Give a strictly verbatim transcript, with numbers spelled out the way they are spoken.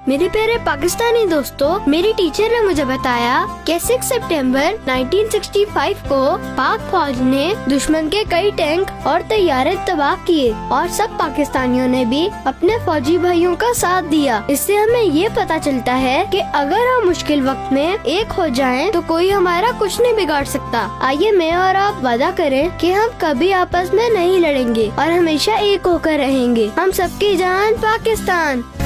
मेरे प्यारे पाकिस्तानी दोस्तों, मेरी टीचर ने मुझे बताया कि छह सितंबर उन्नीस सौ पैंसठ को पाक फौज ने दुश्मन के कई टैंक और तैयारे तबाह किए और सब पाकिस्तानियों ने भी अपने फौजी भाइयों का साथ दिया। इससे हमें ये पता चलता है कि अगर हम मुश्किल वक्त में एक हो जाएं, तो कोई हमारा कुछ नहीं बिगाड़ सकता। आइए मैं और आप वादा करें कि हम कभी आपस में नहीं लड़ेंगे और हमेशा एक होकर रहेंगे। हम सबकी जान पाकिस्तान।